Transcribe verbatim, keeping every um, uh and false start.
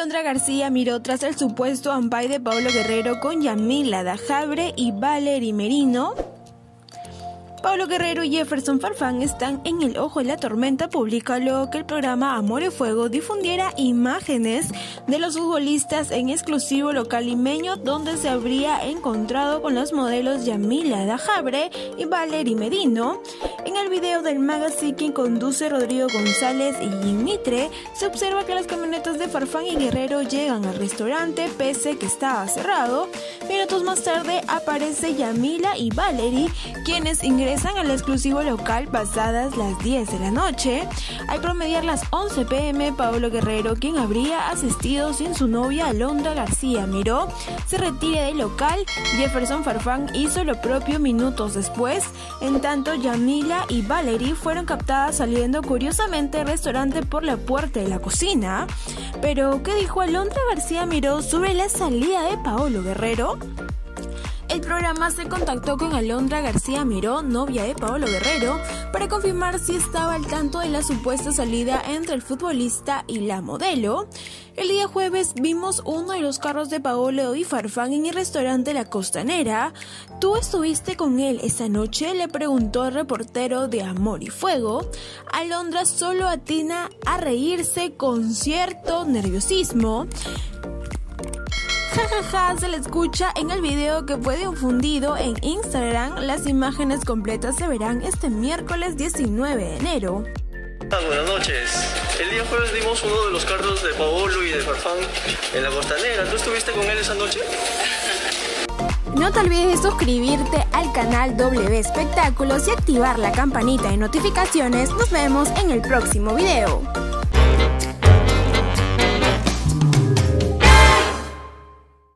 Alondra García Miró tras el supuesto ampay de Paolo Guerrero con Yamila Dajabre y Valery Merino. Paolo Guerrero y Jefferson Farfán están en el ojo de la tormenta pública luego que el programa Amor y Fuego difundiera imágenes de los futbolistas en exclusivo local limeño donde se habría encontrado con los modelos Yamila Dajabre y Valery Merino. En el video del magazine que conduce Rodrigo González y Jim Mitre, se observa que las camionetas de Farfán y Guerrero llegan al restaurante pese que estaba cerrado. Minutos más tarde aparece Yamila y Valery, quienes ingresan al exclusivo local pasadas las diez de la noche. Al promediar las once pe eme, Paolo Guerrero, quien habría asistido sin su novia Alondra García Miró, se retira del local. Jefferson Farfán hizo lo propio minutos después. En tanto, Yamila y Valery fueron captadas saliendo curiosamente del restaurante por la puerta de la cocina. Pero, ¿qué dijo Alondra García Miró sobre la salida de Paolo Guerrero? El programa se contactó con Alondra García Miró, novia de Paolo Guerrero, para confirmar si estaba al tanto de la supuesta salida entre el futbolista y la modelo. El día jueves vimos uno de los carros de Paolo y Farfán en el restaurante La Costanera. ¿Tú estuviste con él esa noche?, le preguntó el reportero de Amor y Fuego. Alondra solo atina a reírse con cierto nerviosismo. Jajaja, ja, ja, se le escucha en el video que fue difundido en Instagram. Las imágenes completas se verán este miércoles diecinueve de enero. Buenas noches. El día jueves vimos uno de los carros de Paolo y de Farfán en La Costanera. ¿Tú estuviste con él esa noche? No te olvides de suscribirte al canal W Espectáculos y activar la campanita de notificaciones. Nos vemos en el próximo video.